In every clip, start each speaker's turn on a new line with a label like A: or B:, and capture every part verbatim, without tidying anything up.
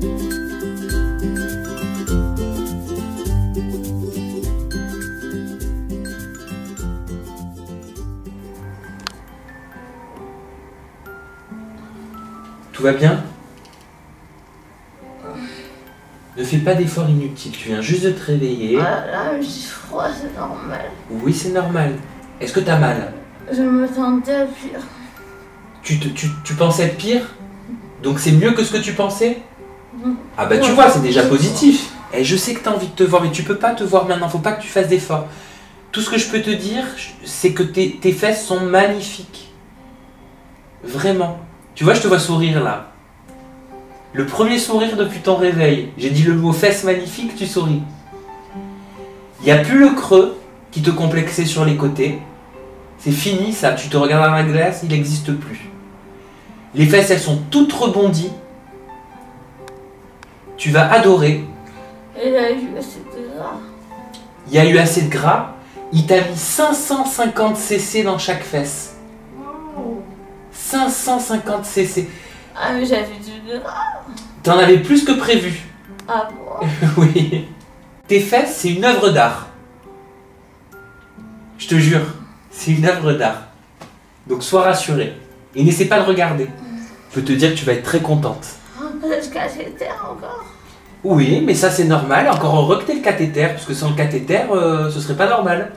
A: Tout va bien? Ne fais pas d'efforts inutiles, tu viens juste de te réveiller.
B: Ah là, j'ai froid, c'est normal.
A: Oui, c'est normal. Est-ce que t'as mal?
B: Je me sentais à pire.
A: Tu, te, tu, tu pensais être pire? Donc c'est mieux que ce que tu pensais?
B: Mmh.
A: Ah bah tu
B: Ouais,
A: vois, c'est déjà positif. Et je sais que t'as envie de te voir, mais tu peux pas te voir maintenant, faut pas que tu fasses d'efforts. Tout ce que je peux te dire, c'est que tes, tes fesses sont magnifiques. Vraiment. Tu vois, je te vois sourire là. Le premier sourire depuis ton réveil. J'ai dit le mot fesses magnifiques, tu souris. Il n'y a plus le creux qui te complexait sur les côtés. C'est fini ça, tu te regardes dans la glace, il n'existe plus. Les fesses, elles sont toutes rebondies. Tu vas adorer.
B: Et il y a eu assez de gras.
A: Il y a eu assez de gras. Il t'a mis cinq cent cinquante centilitres dans chaque fesse. cinq cent cinquante centilitres.
B: Ah mais j'avais du gras.
A: T'en avais plus que prévu.
B: Ah bon?
A: Oui. Tes fesses, c'est une œuvre d'art. Je te jure, c'est une œuvre d'art. Donc sois rassuré. Et n'essaie pas de regarder. Je peux te dire que tu vas être très contente.
B: Je cathéter encore.
A: Oui, mais ça c'est normal. Encore heureux que t'aies le cathéter, parce que sans le cathéter, euh, ce serait pas normal.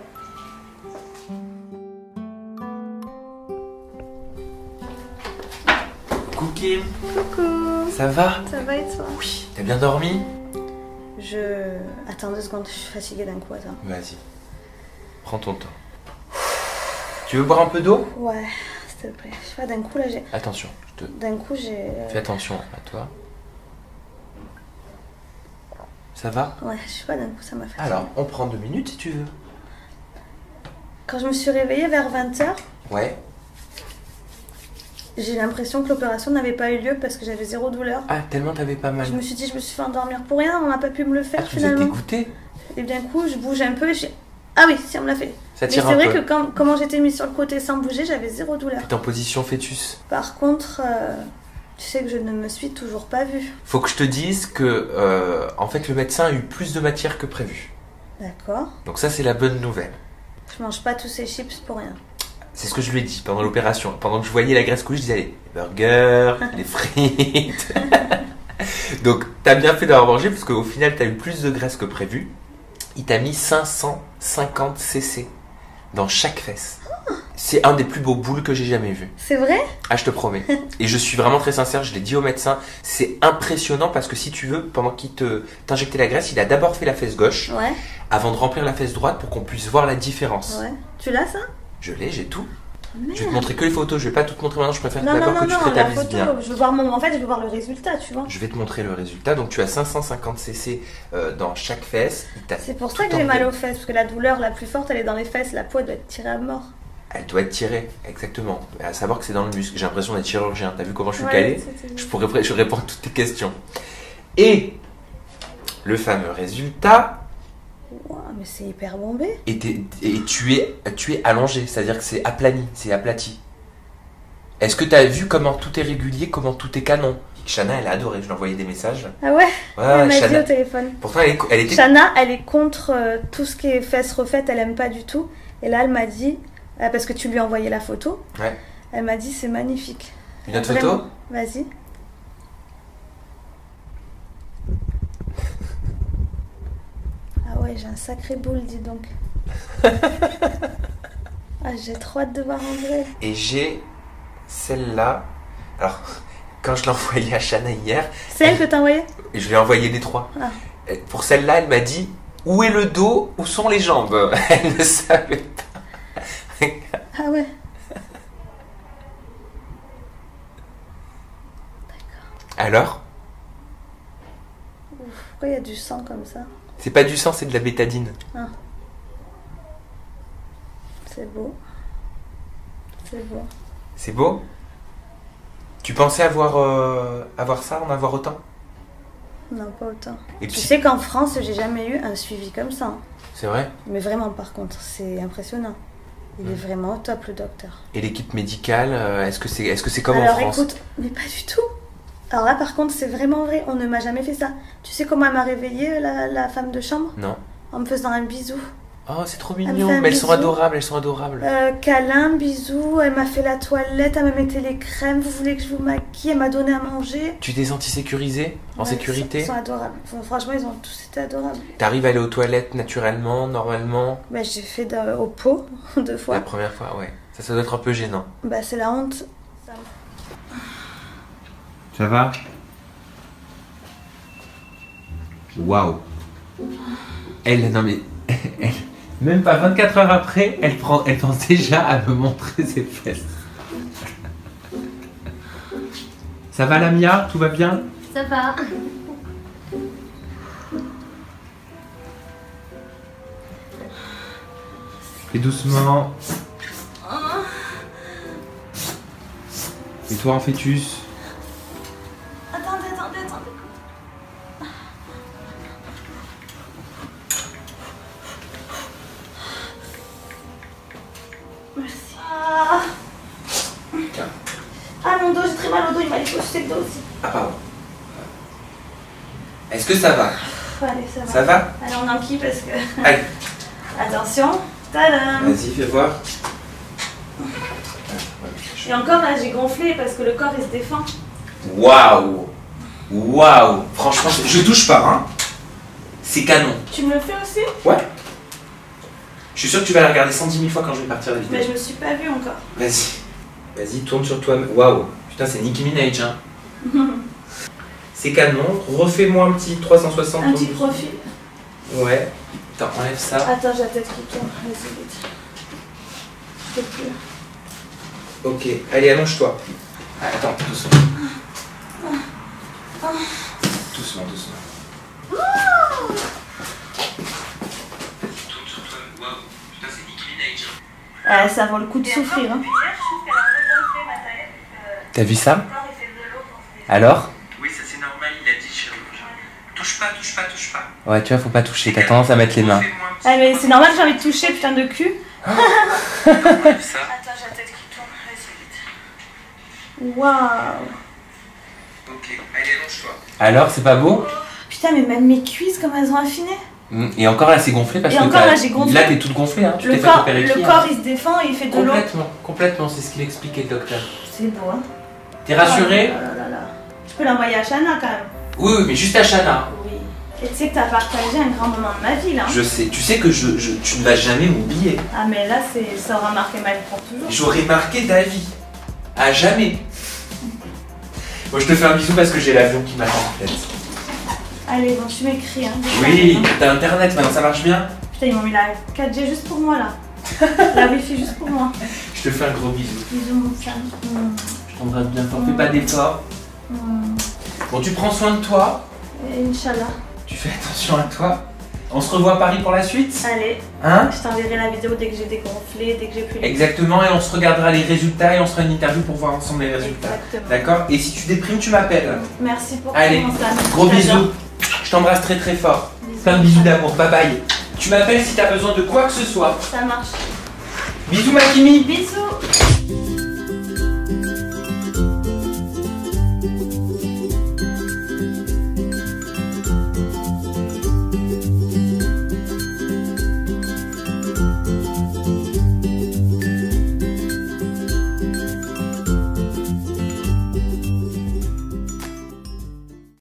A: Coucou.
C: Coucou.
A: Ça va?
C: Ça va et toi?
A: Oui. T'as bien dormi?
C: Je... Attends deux secondes, je suis fatiguée d'un coup, attends.
A: Vas-y. Prends ton temps. Tu veux boire un peu d'eau?
C: Ouais, s'il te plaît. Je sais pas, d'un coup là j'ai...
A: Attention, je te...
C: D'un coup j'ai...
A: Fais attention à toi. Ça va?
C: Ouais, je sais pas, d'un coup ça m'a fait...
A: Alors, on prend deux minutes si tu veux.
C: Quand je me suis réveillée vers vingt heures,
A: Ouais.
C: j'ai l'impression que l'opération n'avait pas eu lieu parce que j'avais zéro douleur.
A: Ah, tellement t'avais pas mal.
C: Je me suis dit, je me suis fait endormir pour rien, on n'a pas pu me le faire
A: Ah, tu nous as
C: finalement.
A: dégoûté.
C: Et bien coup, je bouge un peu et je... Ah oui, si on me l'a fait.
A: Ça
C: Mais
A: tire
C: c'est
A: un
C: vrai
A: peu.
C: que quand, comment j'étais mise sur le côté sans bouger, j'avais zéro douleur.
A: T'es en position fœtus.
C: Par contre, euh, tu sais que je ne me suis toujours pas vue.
A: Faut que je te dise que, euh, en fait, le médecin a eu plus de matière que prévu.
C: D'accord.
A: Donc ça, c'est la bonne nouvelle.
C: Je mange pas tous ces chips pour rien.
A: C'est ce que je lui ai dit pendant l'opération. Pendant que je voyais la graisse couler, je disais, allez, les burgers, les frites. Donc, t'as bien fait d'avoir mangé, parce qu'au final, t'as eu plus de graisse que prévu. Il t'a mis cinq cent cinquante centilitres dans chaque fesse. C'est un des plus beaux boules que j'ai jamais vu.
C: C'est vrai?
A: Ah, je te promets. Et je suis vraiment très sincère, je l'ai dit au médecin. C'est impressionnant parce que si tu veux, pendant qu'il te t'injectait la graisse, il a d'abord fait la fesse gauche
C: Ouais.
A: avant de remplir la fesse droite pour qu'on puisse voir la différence.
C: Ouais. Tu l'as ça?
A: Je l'ai, j'ai tout.
C: Merde.
A: Je vais te montrer que les photos, je vais pas tout te montrer maintenant, je préfère
C: Non, non,
A: d'abord
C: non,
A: que tu
C: non,
A: te
C: la
A: rétablisses
C: photo,
A: bien.
C: je veux voir mon... En fait, je veux voir le résultat, tu vois.
A: Je vais te montrer le résultat. Donc tu as cinq cent cinquante centilitres euh, dans chaque fesse. Il t'a
C: C'est pour
A: tout
C: ça que j'ai
A: enlevé.
C: mal aux fesses, parce que la douleur la plus forte, elle est dans les fesses. La peau, elle doit être tirée à mort.
A: Elle doit être tirée, exactement. À savoir que c'est dans le muscle. J'ai l'impression d'être chirurgien. T'as vu comment je suis
C: Ouais,
A: calé?
C: c'était-
A: Je pourrais je réponds à toutes tes questions. Et le fameux résultat,
C: Wow, mais c'est hyper bombé.
A: et, t'es- et tu, es, tu es allongé, c'est-à-dire que c'est aplani, c'est aplati. Est-ce que tu as vu comment tout est régulier, comment tout est canon? Shana, elle a adoré, je lui ai envoyé des messages.
C: Ah ouais?
A: Ouais,
C: Elle
A: ouais,
C: m'a dit
A: Shana.
C: au téléphone.
A: Pourtant, elle, est- elle était...
C: Shana, elle est contre euh, tout ce qui est fesses refaites, elle aime pas du tout. Et là, elle m'a dit, euh, parce que tu lui as envoyé la photo,
A: Ouais.
C: elle m'a dit c'est magnifique.
A: Une autre
C: Vraiment.
A: photo?
C: Vas-y. Ah ouais, j'ai un sacré boule, dis donc. Ah, j'ai trop hâte de voir en vrai.
A: Et j'ai celle-là. Alors, quand je l'ai envoyée à Shana hier,
C: C'est elle que t'as envoyé?
A: et je lui ai envoyé les trois.
C: Ah.
A: Et pour celle-là, elle m'a dit où est le dos, où sont les jambes? Elle ne savait pas.
C: Ah ouais.
A: Alors?
C: Ouf, pourquoi il y a du sang comme ça?
A: C'est pas du sang, c'est de la bétadine.
C: Ah. C'est beau. C'est beau.
A: C'est beau? Tu pensais avoir, euh, avoir ça, en avoir autant?
C: Non, pas autant.
A: Et
C: Tu
A: puis,
C: sais qu'en France, j'ai jamais eu un suivi comme ça. hein.
A: c'est vrai?
C: Mais vraiment, par contre, c'est impressionnant. Il est vraiment au top, le docteur.
A: Et l'équipe médicale, euh, est-ce que c'est est-ce que c'est comme
C: Alors
A: en France?
C: écoute, mais pas du tout. Alors là, par contre, c'est vraiment vrai, on ne m'a jamais fait ça. Tu sais comment elle m'a réveillée, la, la femme de chambre?
A: Non.
C: En me faisant un bisou.
A: Oh, c'est trop
C: Elle me
A: mignon.
C: fait un
A: Mais elles sont
C: bisou.
A: adorables, elles sont adorables.
C: Euh, câlin, bisou, elle m'a fait la toilette, elle m'a mis les crèmes, vous voulez que je vous maquille, elle m'a donné à manger.
A: Tu t'es senti sécurisée? En
C: Ouais,
A: sécurité?
C: Ils sont, ils sont adorables. Enfin, franchement, ils ont tous été adorables.
A: T'arrives à aller aux toilettes naturellement, normalement?
C: Bah, j'ai fait de- au pot deux
A: La
C: fois.
A: première fois, ouais. Ça, ça doit être un peu gênant.
C: Bah, c'est la honte.
A: Ça va? Waouh! Elle, non mais... elle- même pas vingt-quatre heures après, elle, prend, elle pense déjà à me montrer ses fesses. Ça va, Lamia? Tout va bien?
B: Ça va.
A: Fais doucement. Et toi en fœtus?
C: Attendez, attendez, attendez. Merci. Ah, ah mon dos, j'ai très mal au dos, il m'a dit que je sais le dos aussi.
A: Ah pardon. Est-ce que ça va?
C: Pff, allez, ça va.
A: Ça va?
C: Allez, on enquille parce que...
A: Allez,
C: Attention. Tadam.
A: vas-y, fais voir.
C: Et encore là, j'ai gonflé parce que le corps il se défend.
A: Waouh! Waouh! Franchement, je touche pas, hein? C'est canon.
C: Tu me le fais aussi?
A: Ouais. Je suis sûr que tu vas la regarder cent dix mille fois quand je vais partir de la vidéo.
C: Mais je me suis pas vue encore.
A: Vas-y. Vas-y, tourne sur toi. Waouh! Putain, c'est Nicki Minaj, hein? C'est canon. Refais-moi un petit trois cent soixante.
C: Un petit profil.
A: Ouais. Attends, enlève ça.
C: Attends, j'ai la tête qui tourne. Vas-y, vite. Je peux plus.
A: Ok. Allez, allonge-toi. Ah, attends, doucement. Doucement, doucement. Tourne sur toi. Waouh! Putain, c'est Nicki Minaj, hein?
C: Euh, ça vaut le coup de souffrir. Hein.
A: T'as vu ça? Alors? Oui, ça c'est normal, il a dit chirurgien. Touche pas, touche pas, touche pas. Ouais, tu vois, faut pas toucher, t'as tendance à mettre les mains.
C: Ah, mais c'est normal, j'ai envie de toucher, putain de cul.
A: Ça.
C: Attends, j'ai la tête qui tourne. Vas-y, vite. Waouh.
A: Ok, allez, allonge-toi. Alors, c'est pas beau?
C: Putain, mais même mes cuisses, comme elles ont affiné.
A: Et encore là, c'est gonflé parce
C: Et
A: que
C: encore
A: t'as-
C: là, j'ai gonflé.
A: là, t'es toute gonflée, hein. Tu
C: Le
A: t'es fait
C: corps,
A: opérer
C: le
A: qui, hein.
C: corps il se défend et il fait de l'eau.
A: Complètement, complètement, c'est ce qu'il expliquait le docteur.
C: C'est beau, hein.
A: T'es rassuré?
C: Oh là là là. Je peux l'envoyer à Shana quand même.
A: Oui, oui, mais juste à Shana.
C: Oui. Et tu sais que t'as partagé un grand moment de ma vie là.
A: Je sais, tu sais que je, je- tu ne vas jamais m'oublier.
C: Ah, mais là, c'est, ça aura marqué ma vie pour toujours.
A: J'aurais marqué ta vie. À jamais. Bon, je te fais un bisou parce que j'ai l'avion qui m'attend en fait.
C: Allez, bon, tu m'écris. Hein.
A: Oui, t'as internet maintenant, ça marche bien?
C: Putain, ils m'ont mis la quatre G juste pour moi là. La wifi juste pour moi.
A: Je te fais un gros bisou.
C: Bisous, mon Sam. Mm.
A: Je t'embrasse bien fort, fais pas d'efforts.
C: Mm.
A: Bon, tu prends soin de toi,
C: Et Inch'Allah.
A: tu fais attention à toi. On se revoit à Paris pour la suite?
C: Allez,
A: Hein?
C: je t'enverrai la vidéo dès que j'ai dégonflé, dès que j'ai pu les...
A: Exactement, et on se regardera les résultats et on se fera une interview pour voir ensemble les résultats.
C: Exactement.
A: D'accord? Et si tu déprimes, tu m'appelles.
C: Merci pour
A: Allez,
C: tout, mon Sam.
A: Gros
C: Je t'adore.
A: bisous. Je t'embrasse très très fort.
C: Bisous.
A: Plein de bisous d'amour. Bye bye. Tu m'appelles si t'as besoin de quoi que ce soit.
C: Ça marche.
A: Bisous, ma Kimi.
C: Bisous.